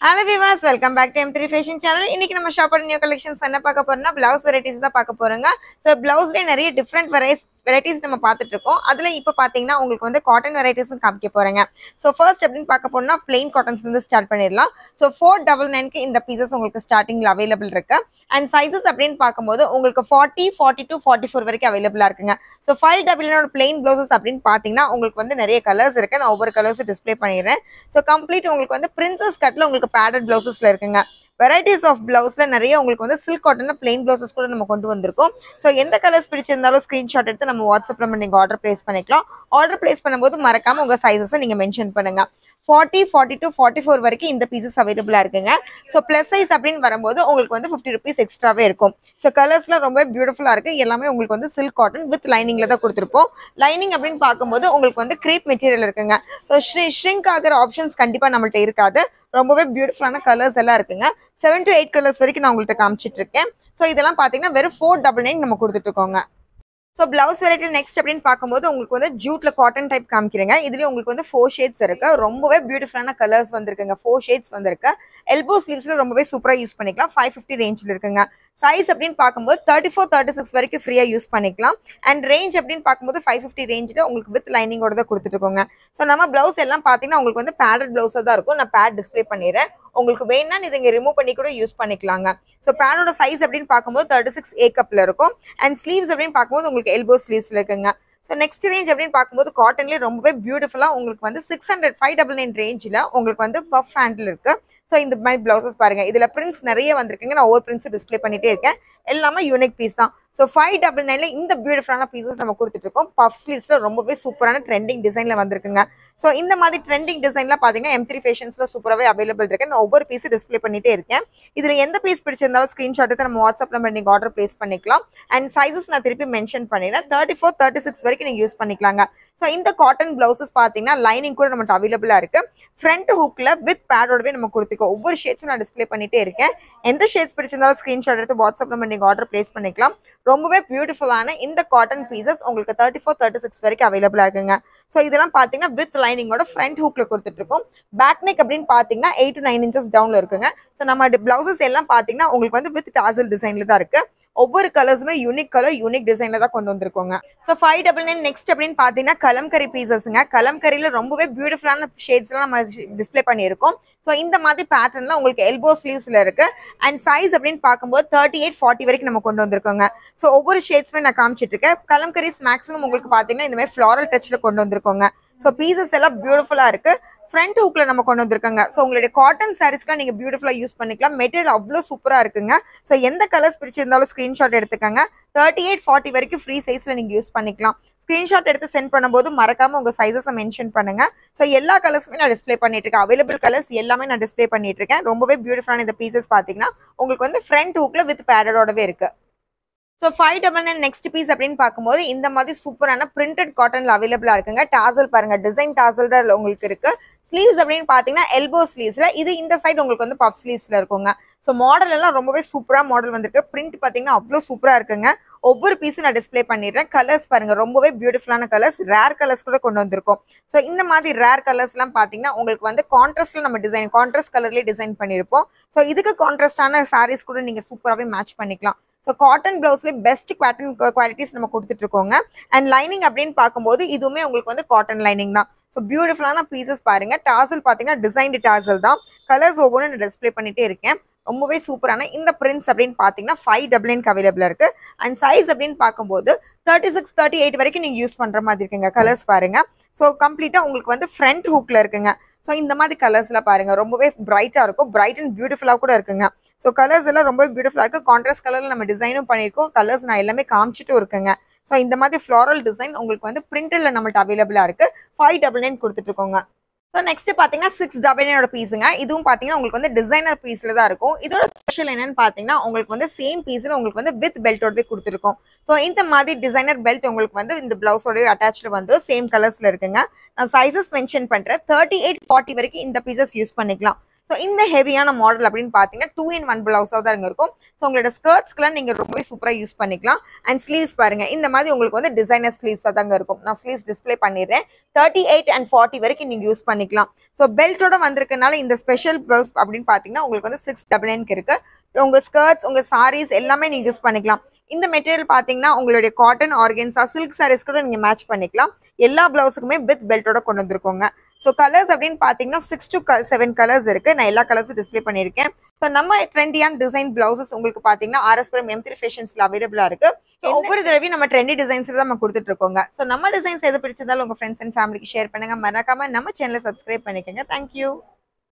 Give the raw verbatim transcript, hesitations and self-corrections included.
Hello viewers, welcome back to m three fashion channel. இன்னைக்கு நம்ம shop பண்ண new collections என்ன பார்க்க போறோம்னா blouse varieties தான் பார்க்க போறோங்க. சோ blouseல நிறைய different varieties varieties நம்ம பார்த்துட்டு இருக்கோம். அதுல இப்போ பாத்தீங்கன்னா உங்களுக்கு வந்து cotton varieties-ம் காமிக்க போறேங்க. சோ first அப்படினு பார்க்க போறோம்னா plain cottons ல இருந்து ஸ்டார்ட் பண்ணிரலாம். சோ four ninety-nine க்கு இந்த pieces உங்களுக்கு ஸ்டார்டிங்ல அவேilable இருக்கு. And sizes அப்படினு பாக்கும்போது உங்களுக்கு forty, forty-two, forty-four வரைக்கும் அவேilable இருக்குங்க. சோ five ninety-nine ஓட plain blouses அப்படினு பாத்தீங்கன்னா உங்களுக்கு வந்து நிறைய கலர்ஸ் இருக்கு. நான் ஒவ்வொரு கலர்ஸ் டிஸ்ப்ளே பண்ணிறேன். சோ கம்ப்ளீட் உங்களுக்கு வந்து princess cutல உங்களுக்கு padded blouses ல இருக்குங்க. varieties of blouse ல நிறைய உங்களுக்கு வந்து silk cotton plain blouses கூட நம்ம கொண்டு வந்திருக்கோம். சோ எந்த கலர்ஸ் பிடிச்சிருந்தாலும் ஸ்கிரீன்ஷாட் எடுத்து நம்ம வாட்ஸ்அப்ல நீங்க ஆர்டர் பிளேஸ் பண்ணிக்கலாம். ஆர்டர் பிளேஸ் பண்ணும்போது மறக்காம உங்க சைஸஸ் நீங்க மென்ஷன் பண்ணுங்க. forty, forty-two, forty-four வரைக்கும் இந்த பீசஸ் அவைலபிளா இருக்குங்க. சோ பிளஸ் சைஸ் அப்படினு வரும்போது உங்களுக்கு வந்து fifty rupees எக்ஸ்ட்ராவே இருக்கும். சோ கலர்ஸ்ல ரொம்ப பியூட்டிஃபுல்லா இருக்கு. எல்லாமே உங்களுக்கு வந்து silk cotton with lining-ல தான் கொடுத்திருப்போம். லைனிங் அப்படினு பாக்கும்போது உங்களுக்கு வந்து crepe மெட்டீரியல் இருக்குங்க. சோ shrink ஆகுற ஆப்ஷன்ஸ் கண்டிப்பா நம்மள்ட்ட இருக்காது. ரொம்பவே பியூட்டிஃபுல்லான கலர்ஸ் எல்லாம் இருக்குங்க. seven to eight கலர்ஸ் வரைக்கும் நான் உங்களுக்கு காமிச்சிட்டு இருக்கேன். சோ இதெல்லாம் பாத்தீங்கன்னா வெறும் four ninety-nine நம்ம கொடுத்துட்டு இருக்கோங்க. So blouse variety next அப்படினு பாக்கும்போது உங்களுக்கு வந்து ஜூட்ல காட்டன் டைப் காமிக்கிறேங்க. இதுலயே உங்களுக்கு வந்து four shades இருக்கு. ரொம்பவே பியூட்டிஃபுல்லான கலர்ஸ் வந்திருக்குங்க. four shades வந்திருக்கு. எல்போ ஸ்லீவ்ஸ்ல ரொம்பவே சூப்பரா யூஸ் பண்ணிக்கலாம். five fifty ரேஞ்ச்ல இருக்குங்க. சைஸ் அப்படினு பாக்கும்போது thirty-four, thirty-six வரைக்கும் ஃப்ரீயா யூஸ் பண்ணிக்கலாம். அண்ட் ரேஞ்ச் அப்படினு பாக்கும்போது five fifty ரேஞ்ச்ல உங்களுக்கு வித் லைனிங்கோட தான் கொடுத்துட்டு இருக்கோங்க. சோ நம்ம பிளவுஸ் எல்லாம் பாத்தீங்கன்னா உங்களுக்கு வந்து பேடட் பிளவுஸா தான் இருக்கும். நான் பேட் டிஸ்ப்ளே பண்ணிறேன். உங்களுக்கு வேணும்னா நீங்க இங்க ரிமூவ் பண்ணி கூட யூஸ் பண்ணிக்கலாங்க. சோ பேடோட சைஸ் அப்படினு பாக்கும்போது thirty-six A கப்ல இருக்கும். அண்ட் ஸ்லீவ்ஸ் அப்படினு பாக்கும்போது உங்களுக்கு எல்போ ஸ்லீவ்ஸ்ல இருக்குங்க. சோ நெக்ஸ்ட் ரேஞ்ச் அப்படினு பாக்கும்போது காட்டன்லயே ரொம்பவே பியூட்டிஃபுல்லா உங்களுக்கு வந்து six hundred, five ninety-nine ரேஞ்ச்ல உங்களுக்கு வந்து பஃப் ஹேண்டில் இருக்கு. சோ இந்த மாதிரி பிளவுசஸ் பாருங்க. இதுல பிரிண்ட்ஸ் நிறைய வந்திருக்குங்க. நான் ஒவ்வொரு பிரிண்ட்ஸ் டிஸ்ப்ளே பண்ணிட்டே இருக்கேன். எல்லாமே யூனிக் பீஸ் தான். சோ five ninety-nine ல இந்த பியூட்டிஃபுல்லான பீசஸ் நம்ம கொடுத்துட்டு இருக்கோம். பஃப் ஸ்லீவ்ஸ்ல ரொம்பவே சூப்பரான ட்ரெண்டிங் டிசைன்ல வந்திருக்குங்க. சோ இந்த மாதிரி ட்ரெண்டிங் டிசைன்ல பாத்தீங்கன்னா m three fashionsல சூப்பராவே அவைலபிள் இருக்கு. நான் ஒவ்வொரு பீஸ் டிஸ்ப்ளே பண்ணிட்டே இருக்கேன். இதுல எந்த பீஸ் பிடிச்சிருந்தாலும் ஸ்கிரீன்ஷாட் எடுத்து நம்ம வாட்ஸ்அப் நம்பர் நீங்க ஆர்டர் பிளேஸ் பண்ணிக்கலாம். அண்ட் சைஸஸ் நான் திருப்பி மென்ஷன் பண்ணிடுறேன். thirty-four, thirty-six வரைக்கும் நீங்க யூஸ் பண்ணிக்கலாங்க. சோ இந்த காட்டன் பிளவுசஸ் பாத்தீங்கன்னா லைனிங் கூட நமக்கு அவைலபிளா இருக்கு. ஃப்ரண்ட் ஹூக்ல வித் பேடோடவே நம்ம கொடுத்துக்கோ. ஒவ்வொரு ஷேட்ஸ் நான் டிஸ்ப்ளே பண்ணிட்டே இருக்கேன். எந்த ஷேட்ஸ் பிடிச்சிருந்தாலும் ஸ்கிரீன்ஷாட் எடுத்து வாட்ஸ்அப் நம்பர் நீங்க ஆர்டர் பிளேஸ் பண்ணிக்கலாம். ரொம்பவே பியூட்டிஃபுல்லான இந்த காட்டன் பீசஸ் உங்களுக்கு thirty-four, thirty-six வரைக்கும் அவைலபிளா இருக்குங்க. சோ இதெல்லாம் பாத்தீங்கன்னா வித் லைனிங்கோட ஃப்ரண்ட் ஹூக்ல கொடுத்துட்டு இருக்கோம். பேக் நெக் அப்படின்னு பாத்தீங்கன்னா eight to nine inches டவுன்ல இருக்குங்க. சோ நம்ம பிளவுசஸ் எல்லாம் பாத்தீங்கன்னா உங்களுக்கு வந்து வித் டாசல் டிசைன்ல தான் இருக்கு. ஒவ்வொரு கலர்ஸுமே யூனிக் கலர் யூனிக் டிசைன்ல தான் கொண்டு வந்திருக்கோங்க. சோ five ninety-nine நெக்ஸ்ட் அப்படின்னு பாத்தீங்கன்னா கலம்கரி பீசஸ்ங்க. கலம்கரியில ரொம்பவே பியூட்டிஃபுல்லான ஷேட்ஸ் எல்லாம் நம்ம டிஸ்ப்ளே பண்ணியிருக்கோம். சோ இந்த மாதிரி பேட்டர்ன்ல உங்களுக்கு எல்போ ஸ்லீவ்ஸ்ல இருக்கு. அண்ட் சைஸ் அப்படின்னு பார்க்கும்போது thirty-eight, forty வரைக்கும் நம்ம கொண்டு வந்திருக்கோங்க. சோ ஒவ்வொரு ஷேட்ஸ்மே நான் காமிச்சிட்டு இருக்கேன். கலம்கரிஸ் மேக்ஸிமம் உங்களுக்கு பாத்தீங்கன்னா இந்த மாதிரி ஃபிளாரல் டச்ல கொண்டு வந்திருக்கோங்க. சோ பீசஸ் எல்லாம் பியூட்டிஃபுல்லா இருக்கு. ஃப்ரண்ட் ஹூக்ல நம்ம கொண்டு வந்திருக்காங்க. சோ உங்களுடைய காட்டன் சாரீஸ்லாம் நீங்க பியூட்டிஃபுல்லா யூஸ் பண்ணிக்கலாம். மெட்டீரியல் அவ்வளவு சூப்பரா இருக்குங்க. சோ எந்த கலர்ஸ் பிடிச்சிருந்தாலும் ஸ்கிரீன்ஷாட் எடுத்துக்கங்க. thirty-eight, forty வரைக்கும் ஃப்ரீ சைஸ்ல நீங்க யூஸ் பண்ணிக்கலாம். ஸ்கிரீன்ஷாட் எடுத்து சென்ட் பண்ணும்போது மறக்காம உங்க சைஸஸை மென்ஷன் பண்ணுங்க. சோ எல்லா கலர்ஸுமே நான் டிஸ்ப்ளே பண்ணிட்டு இருக்கேன். அவைலபிள் கலர்ஸ் எல்லாமே நான் டிஸ்ப்ளே பண்ணிட்டு இருக்கேன். ரொம்பவே பியூட்டிஃபுல்லான இந்த பீசஸ் பாத்தீங்கன்னா உங்களுக்கு வந்து ஃப்ரண்ட் ஹூக்ல வித் பேடடோடவே இருக்கு. So five ninety-nine next piece அப்படின்னு பார்க்கும்போது இந்த மாதிரி சூப்பரான பிரிண்டட் காட்டன்ல அவைலபிளா இருக்குங்க. டாசல் பாருங்க, டிசைன் டாசல் தான் உங்களுக்கு இருக்கு. ஸ்லீவ்ஸ் அப்படின்னு பாத்தீங்கன்னா எல்போ ஸ்லீவ்ஸ்ல, இது இந்த சைடு உங்களுக்கு வந்து பஃப் ஸ்லீவ்ஸ்ல இருக்குங்க. சோ மாடல் எல்லாம் ரொம்பவே சூப்பரா மாடல் வந்திருக்கு. பிரிண்ட் பாத்தீங்கன்னா அவ்வளவு சூப்பரா இருக்குங்க. ஒவ்வொரு பீஸும் நான் டிஸ்ப்ளே பண்ணிடுறேன். கலர்ஸ் பாருங்க, ரொம்பவே பியூட்டிஃபுல்லான கலர்ஸ், ரேர் கலர்ஸ் கூட கொண்டு வந்திருக்கோம். சோ இந்த மாதிரி ரேர் கலர்ஸ் எல்லாம் பாத்தீங்கன்னா உங்களுக்கு வந்து கான்ட்ராஸ்ட்ல நம்ம டிசைன் கான்ட்ராஸ்ட் கலர்லயே டிசைன் பண்ணிருப்போம். சோ இதுக்கு கான்ட்ராஸ்டான சாரீஸ் கூட நீங்க சூப்பராகவே மேட்ச் பண்ணிக்கலாம். ஸோ காட்டன் பிளவுஸ்ல பெஸ்ட் காட்டன் குவாலிட்டிஸ் நம்ம கொடுத்துட்டு இருக்கோங்க. அண்ட் லைனிங் அப்படின்னு பார்க்கும்போது இதுவுமே உங்களுக்கு வந்து காட்டன் லைனிங் தான். ஸோ பியூட்டிஃபுல்லான பீசஸ் பாருங்க. டாசல் பார்த்தீங்கன்னா டிசைன்டு டாசல் தான். கலர்ஸ் ஒவ்வொன்றும் நான் டிஸ்ப்ளே பண்ணிட்டே இருக்கேன். ரொம்பவே சூப்பரான இந்த பிரிண்ட்ஸ் அப்படின்னு பார்த்தீங்கன்னா five ninety-nine அவைலபிளா இருக்கு. அண்ட் சைஸ் அப்படின்னு பார்க்கும்போது thirty-six, thirty-eight வரைக்கும் நீங்க யூஸ் பண்ற மாதிரி இருக்குங்க. கலர்ஸ் பாருங்க. ஸோ கம்ப்ளீட்டா உங்களுக்கு வந்து ஃப்ரண்ட் ஹூக்ல இருக்குங்க. ஸோ இந்த மாதிரி கலர்ஸ்ல பாருங்க ரொம்பவே பிரைட்டா இருக்கும். பிரைட் அண்ட் பியூட்டிஃபுல்லா கூட இருக்குங்க. ஸோ கலர்ஸ் எல்லாம் ரொம்ப பியூட்டிஃபுல்லா இருக்கு. கான்ட்ராஸ்ட் கலர்ல நம்ம டிசைனும் பண்ணியிருக்கோம். கலர்ஸ் நான் எல்லாமே காமிச்சிட்டும் இருக்குங்க. ஸோ இந்த மாதிரி ஃப்ளாரல் டிசைன் உங்களுக்கு வந்து பிரிண்டட்ல நம்மள்ட்ட அவைலபிளா இருக்கு. five ninety-nine கொடுத்துட்டு இருக்கோங்க. ஸோ நெக்ஸ்ட் பாத்தீங்கன்னா six ninety-nine பீஸுங்க. இதுவும் பாத்தீங்கன்னா உங்களுக்கு வந்து டிசைனர் பீஸ்ல தான் இருக்கும். இதோட ஸ்பெஷல் என்னன்னு பாத்தீங்கன்னா உங்களுக்கு வந்து சேம் பீஸ்ல உங்களுக்கு வந்து வித் பெல்ட்டோடவே கொடுத்துருக்கோம். ஸோ இந்த மாதிரி டிசைனர் பெல்ட் உங்களுக்கு வந்து இந்த பிளவுஸோடய அட்டாச்ல வந்துடும். சேம் கலர்ஸ்ல இருக்குங்க. நான் சைஸஸ் மென்ஷன் பண்றேன். thirty-eight, forty வரைக்கும் இந்த பீசஸ் யூஸ் பண்ணிக்கலாம். ஸோ இந்த ஹெவியான மாடல் அப்படின்னு பார்த்தீங்கன்னா டூ இன் ஒன் பிளவுஸாக தான் இங்கே இருக்கும். ஸோ உங்களோட ஸ்கர்ட்ஸ்க்குலாம் நீங்கள் ரொம்பவே சூப்பராக யூஸ் பண்ணிக்கலாம். அண்ட் ஸ்லீவ்ஸ் பாருங்க, இந்த மாதிரி உங்களுக்கு வந்து டிசைனர் ஸ்லீவ்ஸாக தாங்க இருக்கும். நான் ஸ்லீவ்ஸ் டிஸ்பிளே பண்ணிடுறேன். தேர்ட்டி எயிட் அண்ட் ஃபார்ட்டி வரைக்கும் நீங்கள் யூஸ் பண்ணிக்கலாம். ஸோ பெல்ட்டோட வந்திருக்கனால இந்த ஸ்பெஷல் பிளவுஸ் அப்படின்னு பார்த்தீங்கன்னா உங்களுக்கு வந்து சிக்ஸ் டபுள் நைன்க்கு இருக்கு. உங்கள் ஸ்கர்ட்ஸ், உங்கள் சாரீஸ் எல்லாமே நீங்கள் யூஸ் பண்ணிக்கலாம். இந்த மெட்டீரியல் பார்த்தீங்கன்னா உங்களுடைய காட்டன், ஆர்கன்ஸா, சில்க் சாரீஸ் கூட நீங்கள் மேட்ச் பண்ணிக்கலாம். எல்லா பிளவுஸுக்குமே வித் பெல்ட்டோட கொண்டு வந்திருக்கோங்க. ஸோ கலர்ஸ் அப்படின்னு பார்த்தீங்கன்னா சிக்ஸ் டு செவன் கலர்ஸ் இருக்கு. நான் எல்லா கலர்ஸும் டிஸ்பிளே பண்ணியிருக்கேன். ஸோ நம்ம ட்ரெண்டியான டிசைன் பிளவுசஸ் உங்களுக்கு பார்த்தீங்கன்னா ஆர்எஸ் புரம் எம் த்ரீ ஃபேஷன்ஸ்ல அவைலபிளா இருக்கு. ஸோ ஒவ்வொரு தடவையும் நம்ம ட்ரெண்டி டிசைன்ஸ் தான் நம்ம கொடுத்துட்டு இருக்கோங்க. ஸோ நம்ம டிசைன்ஸ் எது பிடிச்சிருந்தாலும் உங்க ஃப்ரெண்ட்ஸ் அண்ட் ஃபேமிலிக்கு ஷேர் பண்ணுங்க. மறக்காம நம்ம சேனலை சப்ஸ்கிரைப் பண்ணிக்கோங்க. தேங்க்யூ.